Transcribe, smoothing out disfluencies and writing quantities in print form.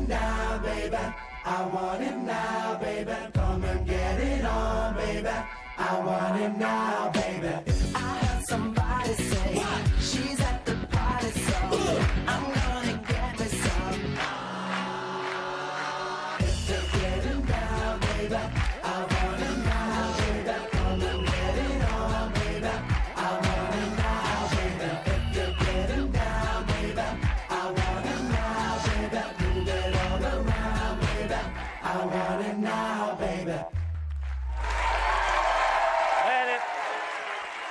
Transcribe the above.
it now, baby. I want it now, baby. Come and get it on, baby. I want it now, baby. I heard somebody say she's at the party, so I'm gonna get me some. If they're getting down, baby.